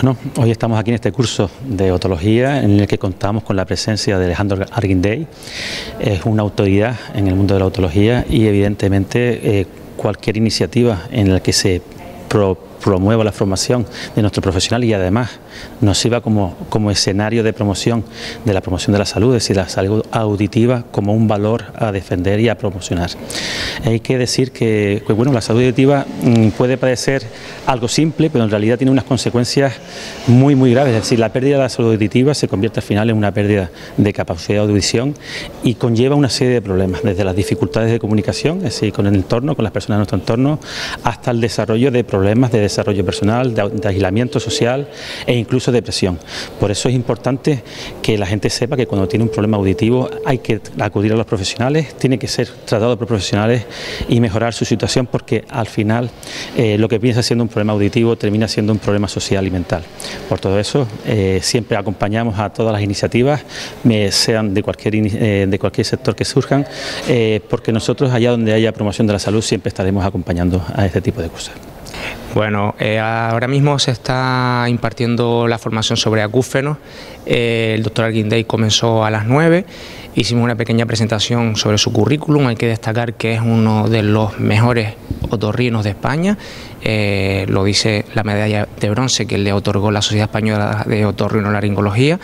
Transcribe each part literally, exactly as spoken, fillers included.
Bueno, hoy estamos aquí en este curso de otología en el que contamos con la presencia de Alejandro Arguindey. Es una autoridad en el mundo de la otología y evidentemente eh, cualquier iniciativa en la que se pro promueva la formación de nuestro profesional y además nos sirva como, como escenario de promoción de la promoción de la salud, es decir, la salud auditiva como un valor a defender y a promocionar. Hay que decir que, que bueno, la salud auditiva mmm, puede parecer algo simple, pero en realidad tiene unas consecuencias muy muy graves, es decir, la pérdida de la salud auditiva se convierte al final en una pérdida de capacidad de audición y conlleva una serie de problemas, desde las dificultades de comunicación, es decir, con el entorno, con las personas de nuestro entorno, hasta el desarrollo de problemas de desarrollo personal, de, de aislamiento social e incluso depresión. Por eso es importante que la gente sepa que cuando tiene un problema auditivo hay que acudir a los profesionales, tiene que ser tratado por profesionales y mejorar su situación, porque al final eh, lo que piensa siendo un problema auditivo termina siendo un problema social y mental. Por todo eso eh, siempre acompañamos a todas las iniciativas, eh, sean de cualquier, eh, de cualquier sector que surjan, eh, porque nosotros allá donde haya promoción de la salud siempre estaremos acompañando a este tipo de cosas. Bueno, eh, ahora mismo se está impartiendo la formación sobre acúfenos. Eh, el doctor Arguindey comenzó a las nueve, hicimos una pequeña presentación sobre su currículum. Hay que destacar que es uno de los mejores otorrinos de España, eh, lo dice la medalla de bronce que le otorgó la Sociedad Española de Otorrinolaringología.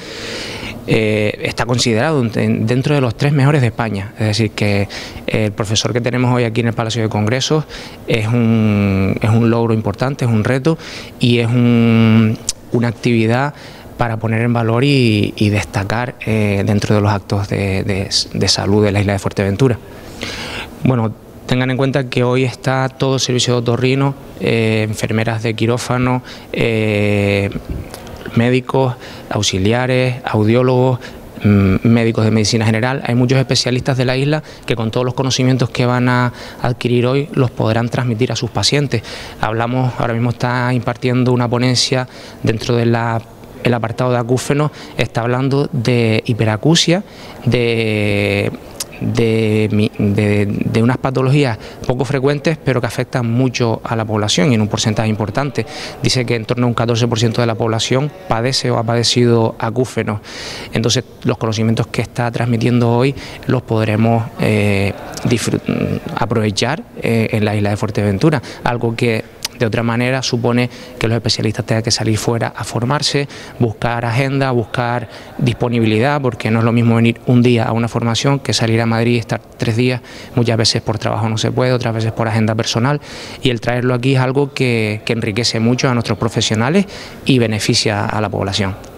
Eh, está considerado dentro de los tres mejores de España, es decir que el profesor que tenemos hoy aquí en el Palacio de Congresos es un, es un logro importante, es un reto y es un, una actividad para poner en valor y, y destacar eh, dentro de los actos de, de, de salud de la isla de Fuerteventura. Bueno, tengan en cuenta que hoy está todo el servicio de otorrino, eh, enfermeras de quirófano, eh, médicos, auxiliares, audiólogos, médicos de medicina general. Hay muchos especialistas de la isla que con todos los conocimientos que van a adquirir hoy los podrán transmitir a sus pacientes. Hablamos, ahora mismo está impartiendo una ponencia dentro de la el apartado de acúfenos, está hablando de hiperacusia, de De, de, de unas patologías poco frecuentes pero que afectan mucho a la población y en un porcentaje importante. Dice que en torno a un catorce por ciento de la población padece o ha padecido acúfenos. Entonces los conocimientos que está transmitiendo hoy los podremos eh, aprovechar eh, en la isla de Fuerteventura, algo que de otra manera supone que los especialistas tengan que salir fuera a formarse, buscar agenda, buscar disponibilidad, porque no es lo mismo venir un día a una formación que salir a Madrid y estar tres días. Muchas veces por trabajo no se puede, otras veces por agenda personal, y el traerlo aquí es algo que, que enriquece mucho a nuestros profesionales y beneficia a la población.